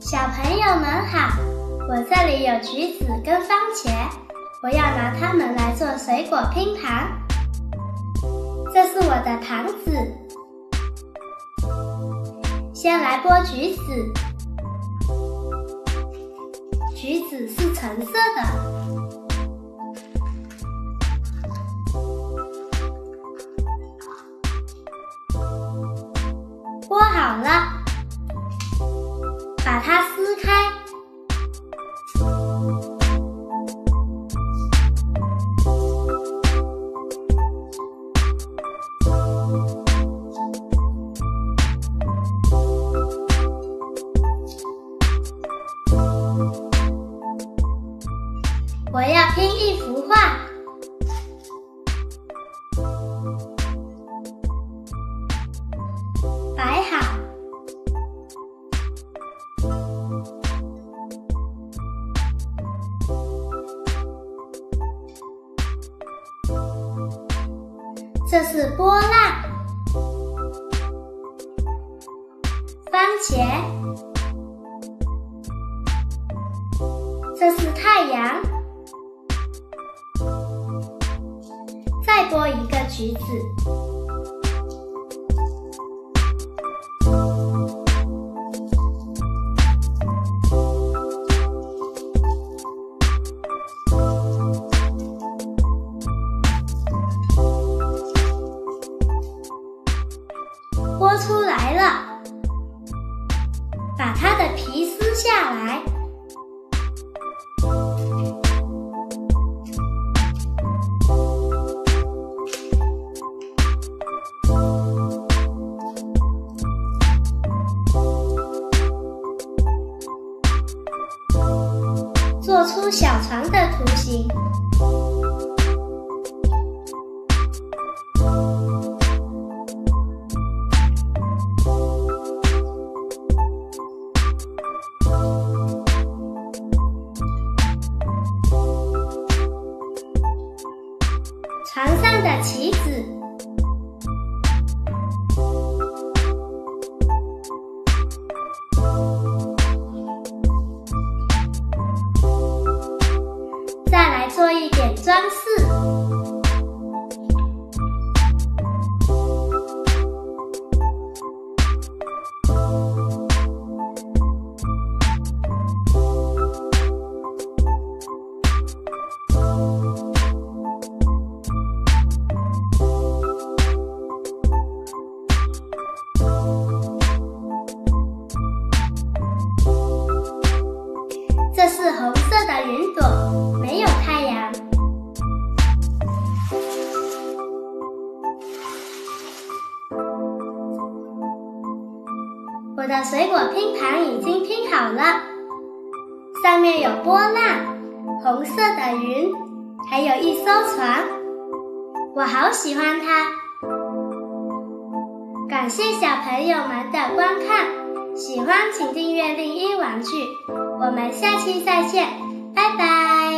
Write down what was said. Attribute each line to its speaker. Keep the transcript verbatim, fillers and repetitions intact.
Speaker 1: 小朋友们好，我这里有橘子跟番茄，我要拿它们来做水果拼盘。这是我的盘子，先来剥橘子，橘子是橙色的，剥好了，把它撕开，我要拼一幅画，摆好，这是波浪、番茄，这是太阳，再剥一个橘子，剥出来了，把它的皮撕下来，做出小船的图形。船上的旗子，再来做一点装饰，这是红色的云朵，没有太阳。我的水果拼盘已经拼好了，上面有波浪、红色的云，还有一艘船，我好喜欢它。感谢小朋友们的观看，喜欢请订阅另一玩具。我们下期再见，拜拜。